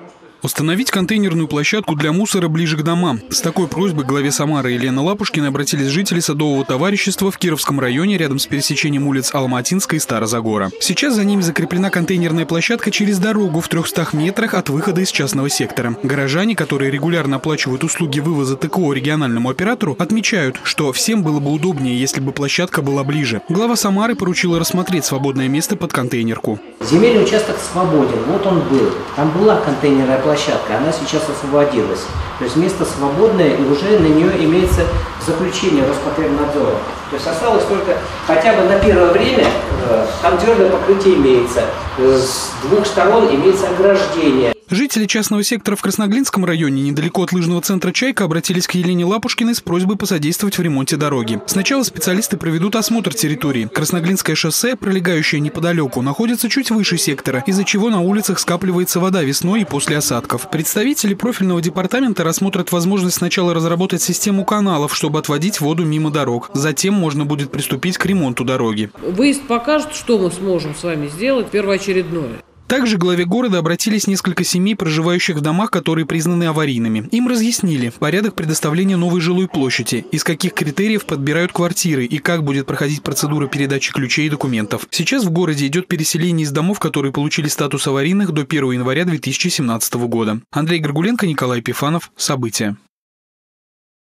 Установить контейнерную площадку для мусора ближе к домам. С такой просьбой к главе Самары Елены Лапушкиной обратились жители Садового товарищества в Кировском районе рядом с пересечением улиц Алматинска и Старозагора. Сейчас за ними закреплена контейнерная площадка через дорогу в 300 метрах от выхода из частного сектора. Горожане, которые регулярно оплачивают услуги вывоза ТКО региональному оператору, отмечают, что всем было бы удобнее, если бы площадка была ближе. Глава Самары поручила рассмотреть свободное место под контейнерку. Земельный участок свободен, вот он был. Там была контейнерная площадка, она сейчас освободилась. То есть место свободное, и уже на нее имеется заключение Роспотребнадзора. То есть осталось только хотя бы на первое время там твердое покрытие имеется. С двух сторон имеется ограждение. Жители частного сектора в Красноглинском районе, недалеко от лыжного центра «Чайка», обратились к Елене Лапушкиной с просьбой посодействовать в ремонте дороги. Сначала специалисты проведут осмотр территории. Красноглинское шоссе, пролегающее неподалеку, находится чуть выше сектора, из-за чего на улицах скапливается вода весной и после осадков. Представители профильного департамента рассмотрят возможность сначала разработать систему каналов, чтобы отводить воду мимо дорог. Затем можно будет приступить к ремонту дороги. Выезд покажет, что мы сможем с вами сделать первоочередное. Также к главе города обратились несколько семей, проживающих в домах, которые признаны аварийными. Им разъяснили порядок предоставления новой жилой площади, из каких критериев подбирают квартиры и как будет проходить процедура передачи ключей и документов. Сейчас в городе идет переселение из домов, которые получили статус аварийных до 1 января 2017 года. Андрей Горгуленко, Николай Епифанов. События.